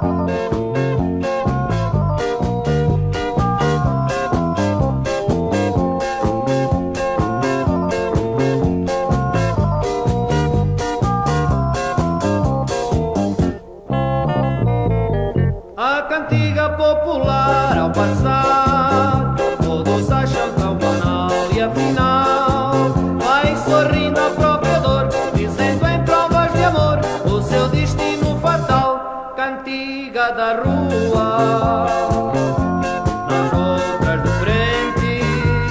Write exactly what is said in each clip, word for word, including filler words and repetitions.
A cantiga popular ao passar, todos acham tão banal e afinal vai sorrindo à própria dor, dizendo em provas de amor o seu destino fatal. Cantiga da rua, nós outras de frente,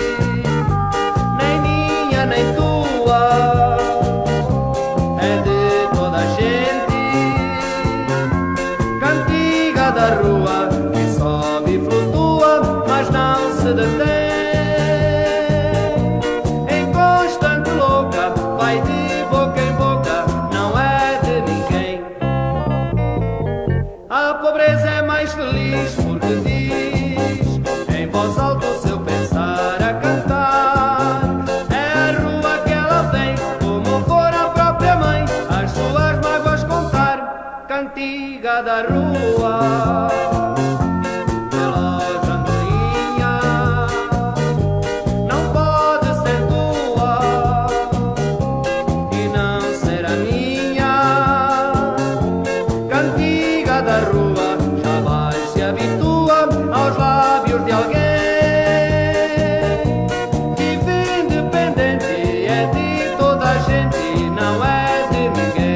nem minha nem tua, é de toda a gente. Cantiga da rua, que sobe e flutua, mas não se detém. Em constante louca, vai de boca em boca, não é de ninguém. A pobreza é mais feliz porque diz em voz alta o seu pensar a cantar. É a rua que ela vem, como for a própria mãe, as suas mágoas contar. Cantiga da rua, relógio andorinha, não pode ser tua e não ser a minha. Cantiga da rua, jamais se habitua aos lábios de alguém. Vive independente, é de toda a gente, não é de ninguém.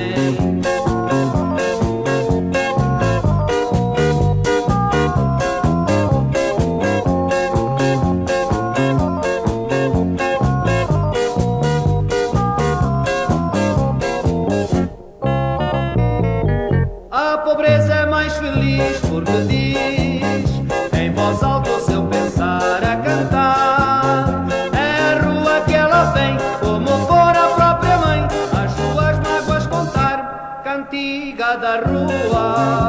A pobreza é mais feliz porque diz em voz alta o seu pensar a cantar. É a rua que ela vem, como for a própria mãe, as suas mágoas contar. Cantiga da rua.